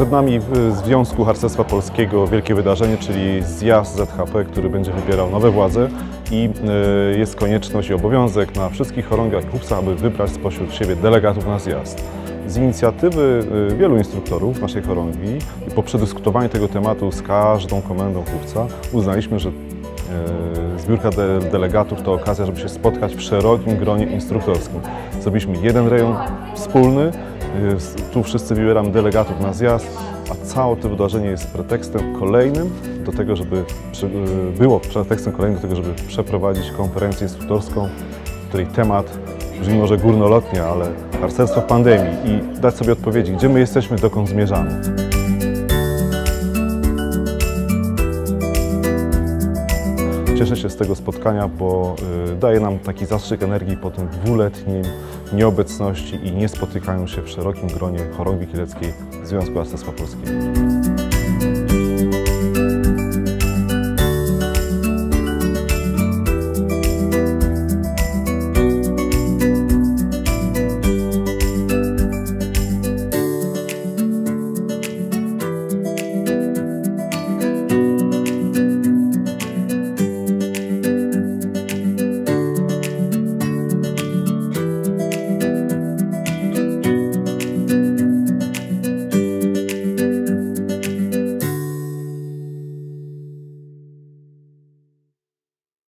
Przed nami w Związku Harcerstwa Polskiego wielkie wydarzenie, czyli zjazd ZHP, który będzie wybierał nowe władze i jest konieczność i obowiązek na wszystkich chorągiach chłopcach, aby wybrać spośród siebie delegatów na zjazd. Z inicjatywy wielu instruktorów naszej chorągwi i po przedyskutowaniu tego tematu z każdą komendą chłopca uznaliśmy, że zbiórka delegatów to okazja, żeby się spotkać w szerokim gronie instruktorskim. Zrobiliśmy jeden rejon wspólny, tu wszyscy wybieramy delegatów na zjazd, a całe to wydarzenie jest pretekstem kolejnym do tego, żeby przeprowadzić konferencję instruktorską, której temat brzmi może górnolotnie, ale harcerstwo w pandemii i dać sobie odpowiedzi, gdzie my jesteśmy, dokąd zmierzamy. Cieszę się z tego spotkania, bo daje nam taki zastrzyk energii po tym dwuletnim nieobecności i niespotykaniu się w szerokim gronie chorągwi kieleckiej Związku Harcerstwa Polskiego.